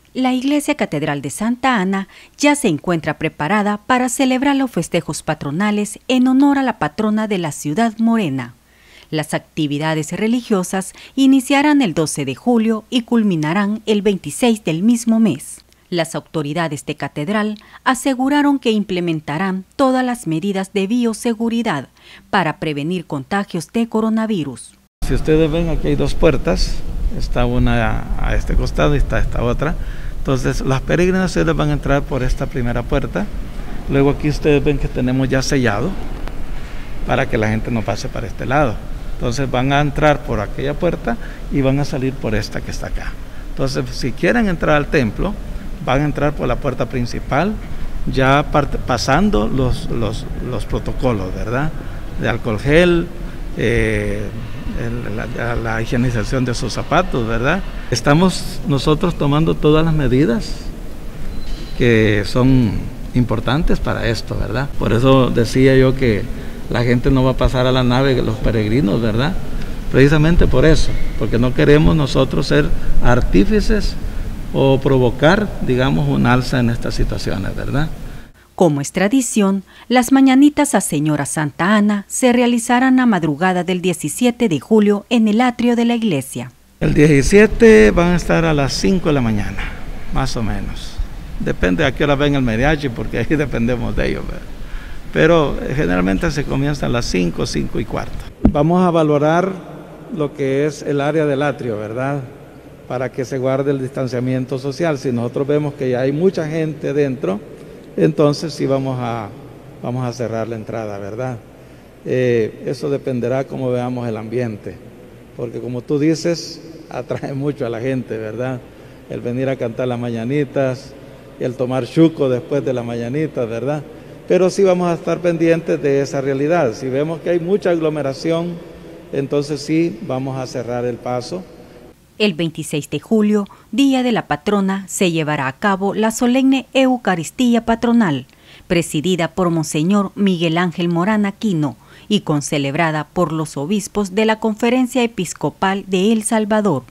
La Iglesia Catedral de Santa Ana ya se encuentra preparada para celebrar los festejos patronales en honor a la patrona de la ciudad morena. Las actividades religiosas iniciarán el 12 de julio y culminarán el 26 del mismo mes. Las autoridades de Catedral aseguraron que implementarán todas las medidas de bioseguridad para prevenir contagios de coronavirus. Si ustedes ven, aquí hay dos puertas, está una a este costado y está esta otra. Entonces las peregrinas les van a entrar por esta primera puerta. Luego aquí ustedes ven que tenemos ya sellado para que la gente no pase para este lado. Entonces van a entrar por aquella puerta y van a salir por esta que está acá. Entonces si quieren entrar al templo, van a entrar por la puerta principal, ya pasando los protocolos, ¿verdad? De alcohol gel, la higienización de sus zapatos, ¿verdad? Estamos nosotros tomando todas las medidas que son importantes para esto, ¿verdad? Por eso decía yo que la gente no va a pasar a la nave, los peregrinos, ¿verdad? Precisamente por eso, porque no queremos nosotros ser artífices o provocar, digamos, un alza en estas situaciones, ¿verdad? Como es tradición, las mañanitas a Señora Santa Ana se realizarán a madrugada del 17 de julio en el atrio de la iglesia. El 17 van a estar a las 5 de la mañana, más o menos. Depende a qué hora venga el mariachi, porque ahí dependemos de ellos, ¿verdad? Pero generalmente se comienza a las 5, 5 y cuarto. Vamos a valorar lo que es el área del atrio, ¿verdad? Para que se guarde el distanciamiento social. Si nosotros vemos que ya hay mucha gente dentro, entonces sí vamos a cerrar la entrada, ¿verdad? Eso dependerá cómo veamos el ambiente, porque como tú dices, atrae mucho a la gente, ¿verdad? El venir a cantar las mañanitas, el tomar chuco después de las mañanitas, ¿verdad? Pero sí vamos a estar pendientes de esa realidad. Si vemos que hay mucha aglomeración, entonces sí vamos a cerrar el paso. El 26 de julio, Día de la Patrona, se llevará a cabo la solemne Eucaristía Patronal, presidida por Monseñor Miguel Ángel Morán Aquino y concelebrada por los obispos de la Conferencia Episcopal de El Salvador.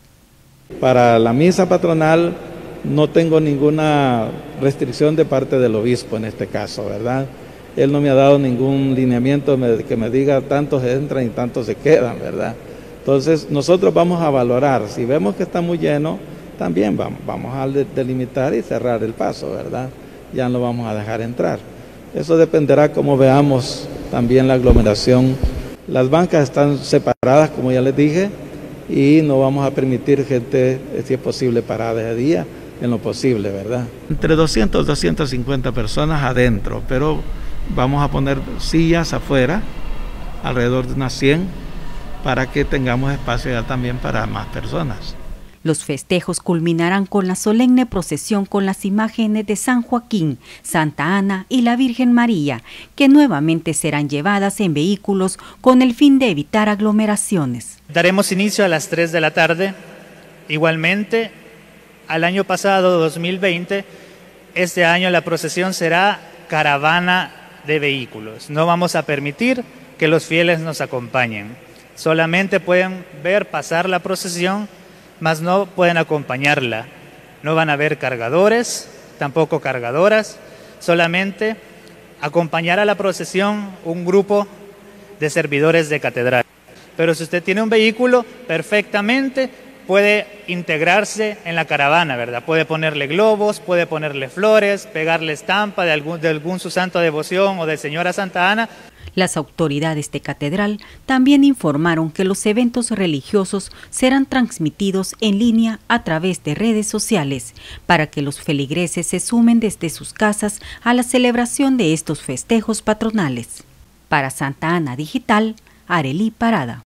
Para la misa patronal no tengo ninguna restricción de parte del obispo en este caso, ¿verdad? Él no me ha dado ningún lineamiento que me diga tantos entran y tantos se quedan, ¿verdad? Entonces nosotros vamos a valorar, si vemos que está muy lleno, también vamos a delimitar y cerrar el paso, ¿verdad? Ya no vamos a dejar entrar. Eso dependerá cómo veamos también la aglomeración. Las bancas están separadas, como ya les dije, y no vamos a permitir gente, si es posible, parada de día, en lo posible, ¿verdad? Entre 200 y 250 personas adentro, pero vamos a poner sillas afuera, alrededor de unas 100, para que tengamos espacio ya también para más personas. Los festejos culminarán con la solemne procesión con las imágenes de San Joaquín, Santa Ana y la Virgen María, que nuevamente serán llevadas en vehículos con el fin de evitar aglomeraciones. Daremos inicio a las 3 de la tarde. Igualmente, al año pasado, 2020, este año la procesión será caravana de vehículos. No vamos a permitir que los fieles nos acompañen. Solamente pueden ver pasar la procesión, mas no pueden acompañarla. No van a haber cargadores, tampoco cargadoras, solamente acompañar a la procesión un grupo de servidores de catedral. Pero si usted tiene un vehículo, perfectamente puede integrarse en la caravana, ¿verdad? Puede ponerle globos, puede ponerle flores, pegarle estampa de algún su santo de devoción o de Señora Santa Ana. Las autoridades de Catedral también informaron que los eventos religiosos serán transmitidos en línea a través de redes sociales para que los feligreses se sumen desde sus casas a la celebración de estos festejos patronales. Para Santa Ana Digital, Arely Parada.